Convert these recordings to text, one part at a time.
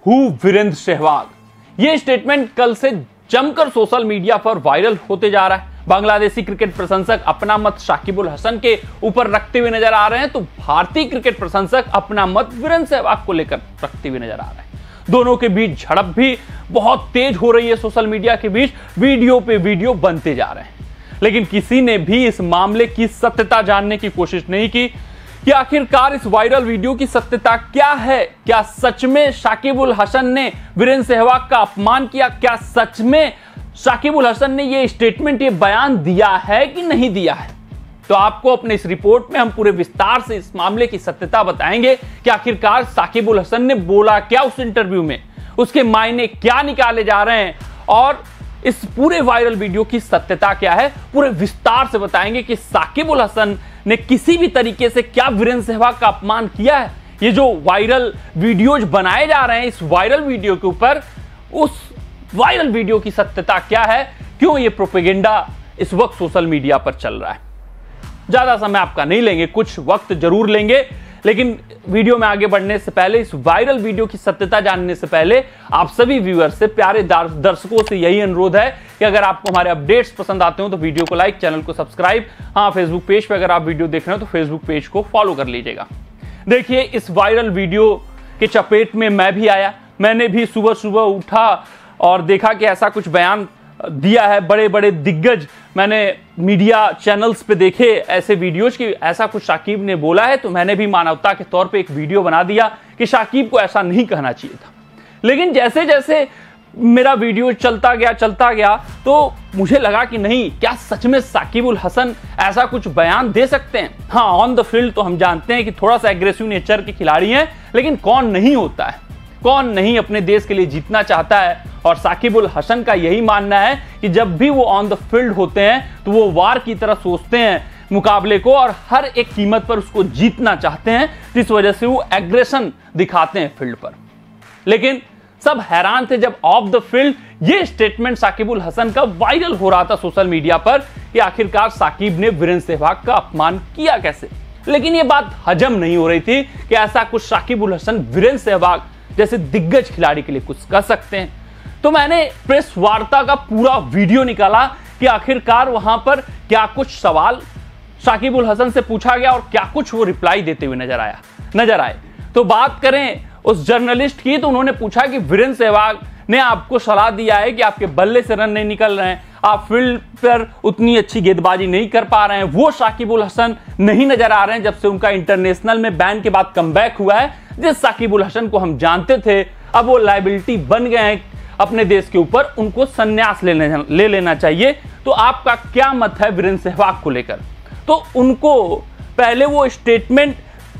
Who Virendra Sehwag. ये statement कल से जमकर सोशल मीडिया पर वायरल होते जा रहा है। बांग्लादेशी क्रिकेट प्रशंसक अपना मत शाकिब उल हसन के ऊपर रखते हुए नजर आ रहे हैं, तो भारतीय क्रिकेट प्रशंसक अपना मत वीरेंद्र सहवाग को लेकर रखते हुए नजर आ रहे हैं। दोनों के बीच झड़प भी बहुत तेज हो रही है। सोशल मीडिया के बीच वीडियो पे वीडियो बनते जा रहे हैं, लेकिन किसी ने भी इस मामले की सत्यता जानने की कोशिश नहीं की कि आखिरकार इस वायरल वीडियो की सत्यता क्या है। क्या सच में शाकिब उल हसन ने वीरेंद्र सहवाग का अपमान किया? क्या सच में शाकिब उल हसन ने ये स्टेटमेंट, ये बयान दिया है कि नहीं दिया है? तो आपको अपने इस रिपोर्ट में हम पूरे विस्तार से इस मामले की सत्यता बताएंगे कि आखिरकार शाकिब उल हसन ने बोला क्या उस इंटरव्यू में, उसके मायने क्या निकाले जा रहे हैं, और इस पूरे वायरल वीडियो की सत्यता क्या है पूरे विस्तार से बताएंगे कि शाकिब उल हसन ने किसी भी तरीके से क्या वीरेंद्र सहवाग का अपमान किया है। ये जो वायरल वीडियोज बनाए जा रहे हैं, इस वायरल वीडियो के ऊपर उस वायरल वीडियो की सत्यता क्या है, क्यों ये प्रोपेगेंडा इस वक्त सोशल मीडिया पर चल रहा है। ज्यादा समय आपका नहीं लेंगे, कुछ वक्त जरूर लेंगे, लेकिन वीडियो में आगे बढ़ने से पहले, इस वायरल वीडियो की सत्यता जानने से पहले आप सभी व्यूअर्स से, प्यारे दर्शकों से यही अनुरोध है कि अगर आपको हमारे अपडेट्स पसंद आते हो तो वीडियो को लाइक, चैनल को सब्सक्राइब, हाँ फेसबुक पेज पे अगर आप वीडियो देख रहे हो तो फेसबुक पेज को फॉलो कर लीजिएगा। देखिए, इस वायरल वीडियो के चपेट में मैं भी आया। मैंने भी सुबह सुबह उठा और देखा कि ऐसा कुछ बयान दिया है। बड़े बड़े दिग्गज मैंने मीडिया चैनल्स पे देखे ऐसे वीडियोज कि ऐसा कुछ शाकिब ने बोला है, तो मैंने भी मानवता के तौर पे एक वीडियो बना दिया कि शाकिब को ऐसा नहीं कहना चाहिए था। लेकिन जैसे जैसे मेरा वीडियो चलता गया तो मुझे लगा कि नहीं, क्या सच में शाकिब उल हसन ऐसा कुछ बयान दे सकते हैं। हाँ, ऑन द फील्ड तो हम जानते हैं कि थोड़ा सा एग्रेसिव नेचर के खिलाड़ी हैं, लेकिन कौन नहीं होता है, कौन नहीं अपने देश के लिए जीतना चाहता है। और शाकिब उल हसन का यही मानना है कि जब भी वो ऑन द फील्ड होते हैं तो वो वार की तरह सोचते हैं मुकाबले को और हर एक कीमत पर उसको जीतना चाहते हैं, जिस वजह से वो एग्रेशन दिखाते हैं फील्ड पर। लेकिन सब हैरान थे जब ऑफ द फील्ड ये स्टेटमेंट शाकिब उल हसन का वायरल हो रहा था सोशल मीडिया पर कि आखिरकार शाकिब ने वीरेंद्र सहवाग का अपमान किया कैसे। लेकिन ये बात हजम नहीं हो रही थी कि ऐसा कुछ शाकिब उल हसन वीरेंद्र सहवाग जैसे दिग्गज खिलाड़ी के लिए कुछ कर सकते हैं। तो मैंने प्रेस वार्ता का पूरा वीडियो निकाला कि आखिरकार वहां पर क्या कुछ सवाल शाकिब उल हसन से पूछा गया और क्या कुछ वो रिप्लाई देते हुए नजर आए। तो बात करें उस जर्नलिस्ट की, तो उन्होंने पूछा कि वीरेंद्र सहवाग ने आपको सलाह दिया है कि आपके बल्ले से रन नहीं निकल रहे हैं, आप फील्ड पर उतनी अच्छी गेंदबाजी नहीं कर पा रहे हैं, वो शाकिब उल हसन नहीं नजर आ रहे हैं जब से उनका इंटरनेशनल में बैन के बाद कमबैक हुआ है। जिस शाकिब उल हसन को हम जानते थे, अब वो लायबिलिटी बन गए हैं अपने देश के ऊपर, उनको संन्यास ले लेना चाहिए। तो आपका क्या मत है वीरेंद्र सहवाग को लेकर? तो उनको पहले वो स्टेटमेंट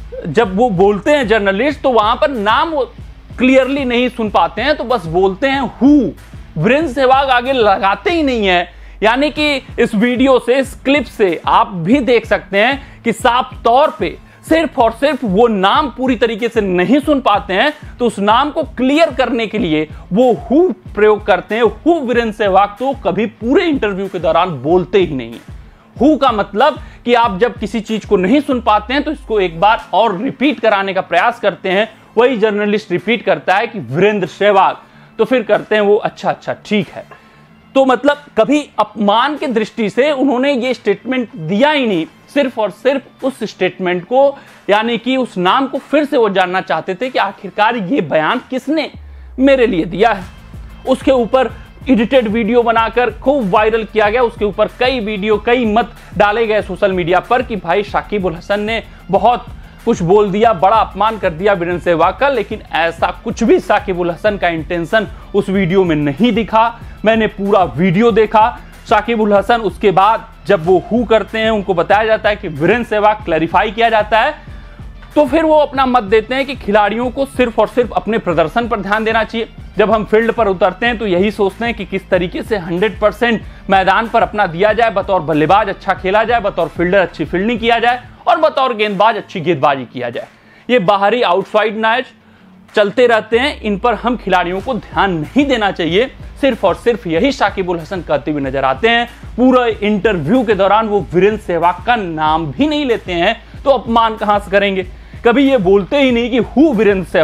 जब वो बोलते हैं जर्नलिस्ट, तो वहां पर नाम वो क्लियरली नहीं सुन पाते हैं, तो बस बोलते हैं हु। वीरेंद्र सहवाग आगे लगाते ही नहीं है। यानी कि इस वीडियो से, इस क्लिप से आप भी देख सकते हैं कि साफ तौर पे सिर्फ और सिर्फ वो नाम पूरी तरीके से नहीं सुन पाते हैं, तो उस नाम को क्लियर करने के लिए वो हु प्रयोग करते हैं। हु वीरेंद्र सहवाग तो कभी पूरे इंटरव्यू के दौरान बोलते ही नहीं है। हु का मतलब कि आप जब किसी चीज को नहीं सुन पाते हैं तो इसको एक बार और रिपीट कराने का प्रयास करते हैं। वही जर्नलिस्ट रिपीट करता है कि वीरेंद्र सहवाग, तो फिर करते हैं वो अच्छा ठीक है। तो मतलब कभी अपमान की दृष्टि से उन्होंने ये स्टेटमेंट दिया ही नहीं, सिर्फ और सिर्फ उस स्टेटमेंट को, यानी कि उस नाम को फिर से वो जानना चाहते थे कि आखिरकार ये बयान किसने मेरे लिए दिया है। उसके ऊपर एडिटेड वीडियो बनाकर खूब वायरल किया गया, उसके ऊपर कई वीडियो, कई मत डाले गए सोशल मीडिया पर कि भाई शाकिब उल हसन ने बहुत कुछ बोल दिया, बड़ा अपमान कर दिया वीरेंद्र सहवाग का। लेकिन ऐसा कुछ भी शाकिब उल हसन का इंटेंशन उस वीडियो में नहीं दिखा। मैंने पूरा वीडियो देखा। शाकिब उल हसन उसके बाद जब वो हु करते हैं, उनको बताया जाता है कि वीरेंद्र सहवाग, क्लैरिफाई किया जाता है, तो फिर वो अपना मत देते हैं कि खिलाड़ियों को सिर्फ और सिर्फ अपने प्रदर्शन पर ध्यान देना चाहिए। जब हम फील्ड पर उतरते हैं तो यही सोचते हैं कि किस तरीके से 100% मैदान पर अपना दिया जाए, बतौर बल्लेबाज अच्छा खेला जाए, बतौर फील्डर अच्छी फील्डिंग किया जाए और बतौर गेंदबाज अच्छी गेंदबाजी किया जाए। ये बाहरी आउटसाइड मैच चलते रहते हैं, इन पर हम खिलाड़ियों को ध्यान नहीं देना चाहिए। सिर्फ और सिर्फ यही शाकिब उल हसन कहते हुए नजर आते हैं। पूरा इंटरव्यू के दौरान वो वीरेंद्र सहवाग का नाम भी नहीं लेते हैं, तो अपमान कहां से करेंगे। कभी ये बोलते ही नहीं कि हु वीरेंद्र सहवाग,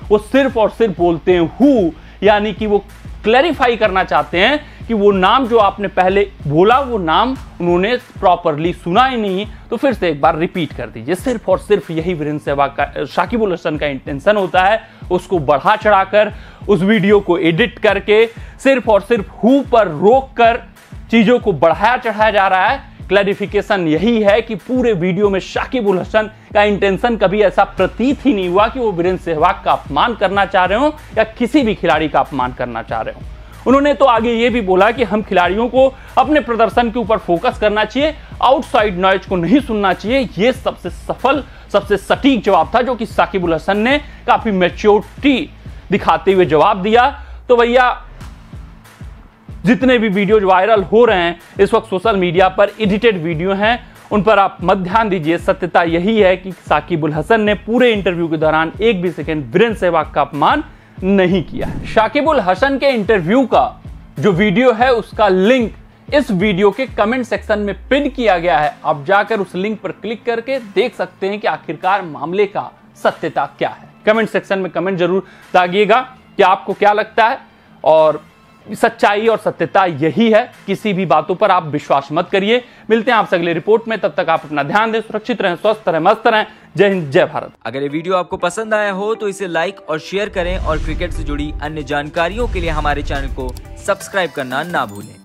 वो सिर्फ और सिर्फ बोलते हैं हु, यानी कि वो क्लैरिफाई करना चाहते हैं कि वो नाम जो आपने पहले बोला वो नाम उन्होंने प्रॉपरली सुना ही नहीं, तो फिर से एक बार रिपीट कर दीजिए। सिर्फ और सिर्फ यही वीरेंद्र सहवाग का, शाकिबुल हसन का इंटेंशन होता है, उसको बढ़ा चढ़ाकर उस वीडियो को एडिट करके सिर्फ और सिर्फ हु पर रोक कर चीजों को बढ़ाया चढ़ाया जा रहा है। क्लैरिफिकेशन यही है कि पूरे वीडियो में शाकिबुल हसन का इंटेंशन कभी ऐसा प्रतीत ही नहीं हुआ कि वो वीरेंद्र सहवाग का अपमान करना चाह रहे हो या किसी भी खिलाड़ी का अपमान करना चाह रहे हो। उन्होंने तो आगे ये भी बोला कि हम खिलाड़ियों को अपने प्रदर्शन के ऊपर फोकस करना चाहिए, आउटसाइड नॉइज को नहीं सुनना चाहिए। ये सबसे सफल, सबसे सटीक जवाब था जो कि शाकिबुल हसन ने काफी मैच्योरिटी दिखाते हुए जवाब दिया। तो भैया जितने भी वीडियोज वायरल हो रहे हैं इस वक्त सोशल मीडिया पर, एडिटेड वीडियो हैं, उन पर आप मत ध्यान दीजिए। सत्यता यही है कि शाकिबुल हसन ने पूरे इंटरव्यू के दौरान एक भी सेकंड वीरेंद्र सहवाग का अपमान नहीं किया है। शाकिबुल हसन के इंटरव्यू का जो वीडियो है उसका लिंक इस वीडियो के कमेंट सेक्शन में पिन किया गया है। आप जाकर उस लिंक पर क्लिक करके देख सकते हैं कि आखिरकार मामले का सत्यता क्या है। कमेंट सेक्शन में कमेंट जरूर दागिएगा कि आपको क्या लगता है, और सच्चाई और सत्यता यही है। किसी भी बातों पर आप विश्वास मत करिए। मिलते हैं आपसे अगले रिपोर्ट में, तब तक आप अपना ध्यान दें, सुरक्षित रहें, स्वस्थ रहें, मस्त रहें। जय हिंद, जय भारत। अगर ये वीडियो आपको पसंद आया हो तो इसे लाइक और शेयर करें और क्रिकेट से जुड़ी अन्य जानकारियों के लिए हमारे चैनल को सब्सक्राइब करना ना भूलें।